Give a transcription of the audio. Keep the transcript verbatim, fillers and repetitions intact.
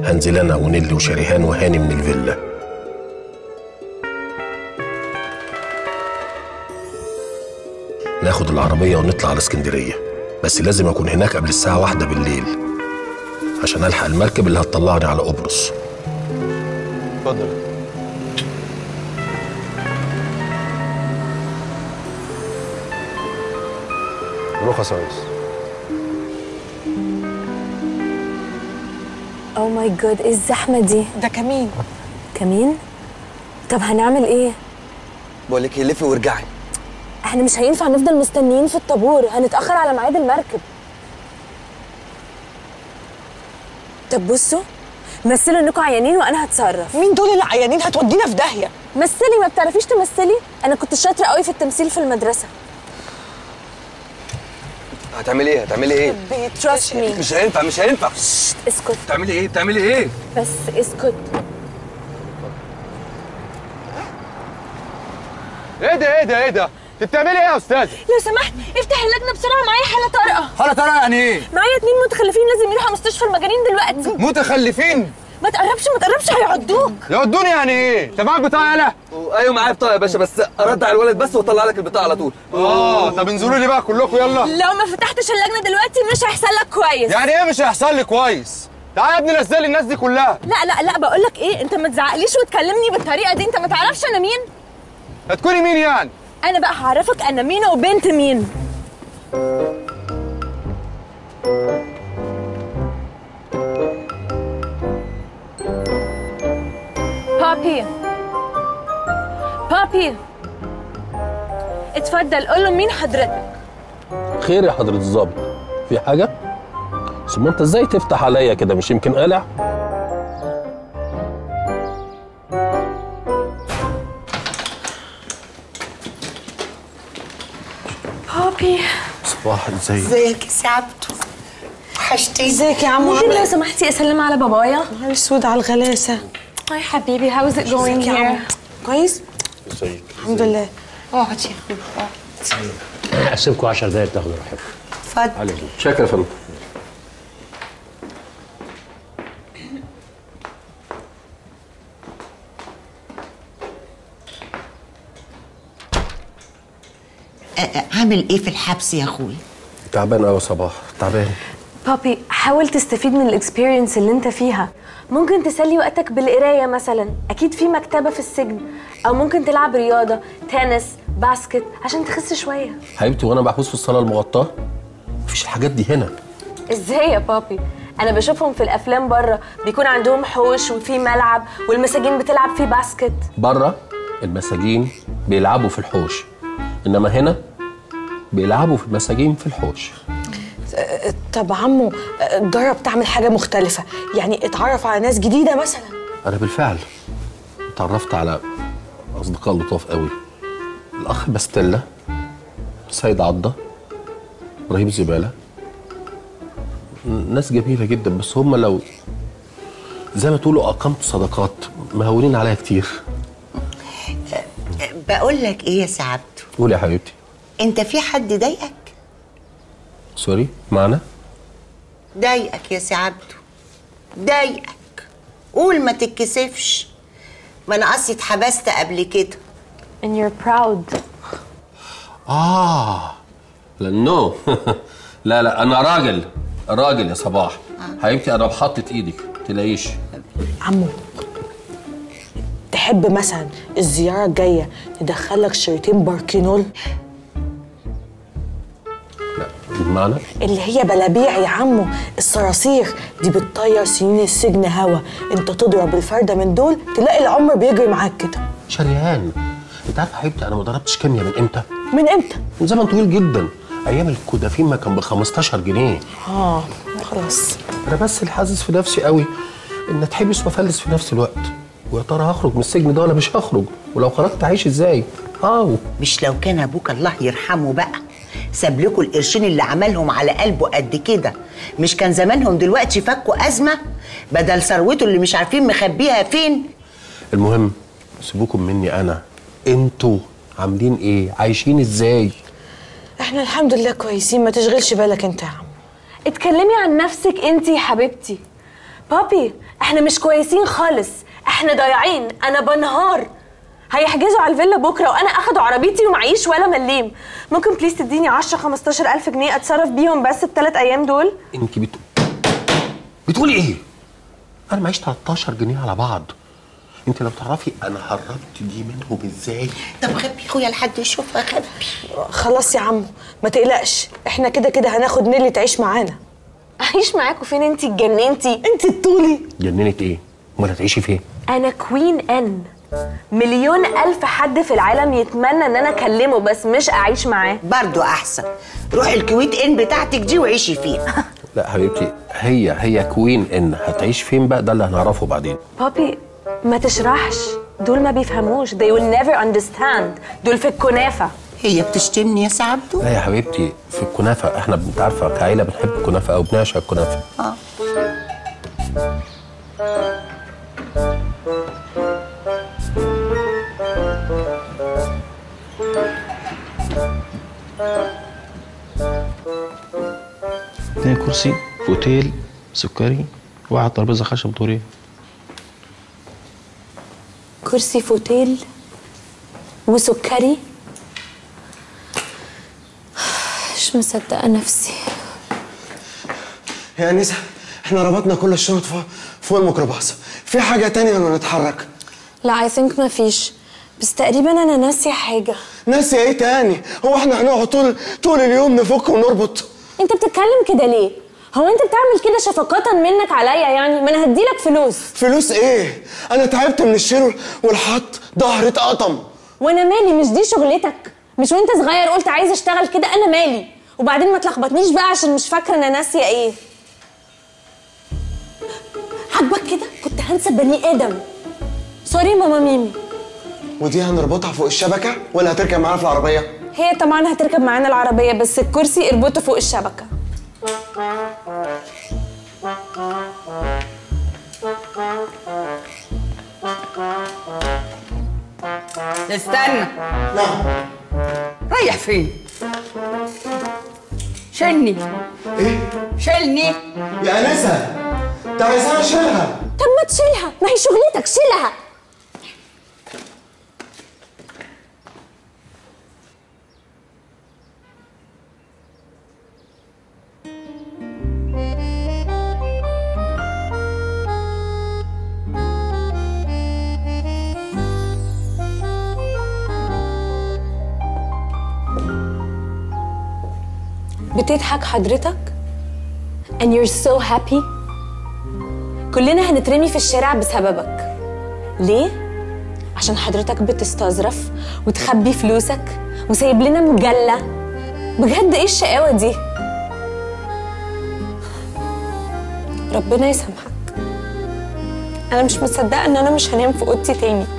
هنزل انا ونيلي وشريهان وهاني من الفيلا. ناخد العربية ونطلع على اسكندرية، بس لازم اكون هناك قبل الساعة واحدة بالليل عشان الحق المركب اللي هتطلعني على قبرص. اتفضل. رخص يا ريس. اوه ماي جاد، ايه الزحمه دي؟ ده كمين. كمين؟ طب هنعمل ايه؟ بقول لك لفي وارجعي. احنا مش هينفع نفضل مستنيين في الطابور، هنتاخر على ميعاد المركب. طب بصوا، مثلوا انكم عيانين وانا هتصرف. مين دول اللي عيانين؟ هتودينا في داهيه. مثلي، ما بتعرفيش تمثلي؟ انا كنت شاطره قوي في التمثيل في المدرسه. هتعملي ايه؟ هتعملي ايه؟ تراست مي. مش هينفع مش هينفع. اسكت. بتعملي ايه؟ بتعملي ايه؟ بس اسكت. ايه ده ايه ده ايه ده؟ انت بتعملي ايه يا استاذه؟ لو سمحت افتح اللجنه بسرعه، معايا حاله طارئه. حاله طارئه يعني ايه؟ معايا اتنين متخلفين لازم يروحوا مستشفى المجانين دلوقتي. متخلفين؟ ما تقربش ما تقربش هيعضوك. يعضوني يعني ايه؟ انت معاك بطاقه يالا؟ ايوه معايا بطاقه يا باشا، بس اردع الولد بس واطلع لك البطاقه على طول. اه طب انزلوا لي بقى كلكم يلا. لو ما فتحتش اللجنه دلوقتي مش هيحصل لك كويس. يعني ايه مش هيحصل لي كويس؟ تعالى يا ابني نزل لي الناس دي كلها. لا لا لا بقول لك ايه، انت ما تزعقليش وتكلمني بالطريقه دي، انت ما تعرفش انا مين؟ هتكوني مين يعني؟ انا بقى هعرفك انا مين وبنت مين. بابي بابي اتفضل قول له مين حضرتك. خير يا حضرة الظابط، في حاجة؟ ثم انت ازاي تفتح عليا كده؟ مش يمكن قالع؟ بابي صباح ازيك؟ ازيك يا سعبتو؟ وحشتي. ازيك يا عمو؟ ممكن لو سمحتي اسلم على بابايا؟ نهار اسود على الغلاسه. هاي حبيبي، هاوز ات جوينج هير؟ كويس؟ ازيك؟ الحمد لله. اقعد يا اخوي اقعد. هسيبكم عشر دقايق تاخدوا راحتكم. اتفضل. شكرا يا فندم. عامل ايه في الحبس يا اخوي؟ تعبان قوي يا صباح، تعبان. بابي حاول تستفيد من الاكسبيرينس اللي انت فيها. ممكن تسلي وقتك بالقرايه مثلا، اكيد في مكتبه في السجن، او ممكن تلعب رياضه، تنس، باسكت، عشان تخس شويه. حبيبتي وانا محبوس في الصاله المغطاه؟ مفيش الحاجات دي هنا. ازاي يا بابي؟ انا بشوفهم في الافلام بره بيكون عندهم حوش وفي ملعب والمساجين بتلعب فيه باسكت. بره المساجين بيلعبوا في الحوش، انما هنا بيلعبوا في المساجين في الحوش. طب عمو جرب تعمل حاجه مختلفه، يعني اتعرف على ناس جديده مثلا. انا بالفعل اتعرفت على اصدقاء لطاف قوي، الاخ باستيلا، سيد عضه، ابراهيم زباله، ناس جميله جدا، بس هم لو زي ما تقولوا اقمت صداقات مهونين عليا كتير. بقول لك ايه يا سعادته؟ قولي يا حبيبتي. انت في حد ضايقك؟ سوري، معنا؟ ضايقك يا سعادته، ضايقك، قول ما تتكسفش. ما انا اصلي اتحبست قبل كده. and you're proud. اه لا نو لا لا انا راجل راجل يا صباح. آه. حبيبتي انا بحطت ايدك تلاقيش. عمو تحب مثلا الزياره الجايه ندخلك شريطين باركينول؟ لا بمعنى؟ اللي هي بلابيع يا عمو، الصراصير دي بتطير سنين السجن هوا، انت تضرب الفرده من دول تلاقي العمر بيجري معاك كده. شريهان انت عارفه يا حبيبتي انا ما ضربتش كيمياء من امتى؟ من امتى؟ من زمن طويل جدا، ايام الكودافين ما كان ب خمستاشر جنيه. اه خلاص. انا بس اللي حاسس في نفسي قوي ان اتحبس وافلس في نفس الوقت، ويا ترى هخرج من السجن ده ولا مش هخرج؟ ولو خرجت هعيش ازاي؟ اه مش لو كان ابوك الله يرحمه بقى ساب لكم القرشين اللي عملهم على قلبه قد كده، مش كان زمانهم دلوقتي فكوا ازمه بدل ثروته اللي مش عارفين مخبيها فين؟ المهم سيبوكم مني انا، انتوا عاملين ايه؟ عايشين ازاي؟ احنا الحمد لله كويسين، ما تشغلش بالك انت يا عم. اتكلمي عن نفسك انتي يا حبيبتي. بابي احنا مش كويسين خالص، احنا ضايعين، انا بنهار. هيحجزوا على الفيلا بكره وانا اخدوا عربيتي ومعيش ولا مليم. ممكن بليز تديني عشرة خمستاشر الف جنيه اتصرف بيهم بس الثلاث ايام دول؟ انت بتقول بتقولي ايه؟ انا معيش تلتاشر جنيه على بعض. انت لو تعرفي انا هربت دي منهم ازاي. طب خبي يا اخويا لحد يشوفها، خبي. خلاص يا عمو ما تقلقش، احنا كده كده هناخد نيلي تعيش معانا. اعيش معاكوا فين؟ انت اتجننتي؟ انت الطولي. جننت ايه؟ امال هتعيشي فين؟ انا كوين ان، مليون الف حد في العالم يتمنى ان انا اكلمه بس مش اعيش معاه. برضو احسن، روحي الكويت ان بتاعتك دي وعيشي فيها. لا حبيبتي، هي هي كوين ان هتعيش فين بقى ده اللي هنعرفه بعدين. بابي ما تشرحش، دول ما بيفهموش. they will never understand. دول في الكنافة. هي بتشتمني يا سعبدو؟ لا يا حبيبتي، في الكنافة احنا انت عارفة كعيلة بنحب الكنافة او بنعشق الكنافة. اه اتنين كرسي في اوتيل سكري، واحد ترابيزه خشب دوريه. كرسي في اوتيل وسكري؟ مش مصدقة نفسي. يا أنسة احنا ربطنا كل الشنط فوق فوق الميكروباص، في حاجة تانية ولا نتحرك؟ لا اي ثينك ما فيش، بس تقريبا انا ناسية حاجة. ناسية ايه تاني؟ هو احنا هنقعد طول طول اليوم نفك ونربط؟ انت بتتكلم كده ليه؟ هو انت بتعمل كده شفقة منك عليا يعني؟ ما انا هديلك فلوس. فلوس ايه؟ انا تعبت من الشيل والحط، ظهري اتقطم. وانا مالي؟ مش دي شغلتك؟ مش وانت صغير قلت عايز اشتغل كده؟ انا مالي؟ وبعدين ما تلخبطنيش بقى عشان مش فاكره انا ناسيه ايه. عاجبك كده؟ كنت هنسى بني ادم. سوري ماما ميمي. ودي هنربطها فوق الشبكة ولا هتركب معانا في العربية؟ هي طبعا هتركب معانا العربيه، بس الكرسي اربطه فوق الشبكه. استنى. نعم. رايح فين؟ شيلني. ايه؟ شيلني يا أنسة انت عايزاها اشيلها. طب ما تشيلها، ما هي شغلتك، شيلها. بتضحك حضرتك؟ and you're so happy؟ كلنا هنترمي في الشارع بسببك. ليه؟ عشان حضرتك بتستظرف وتخبي فلوسك وسايب لنا مجلة. بجد ايه الشقاوة دي؟ ربنا يسامحك. انا مش مصدقة ان انا مش هنام في اوضتي تاني.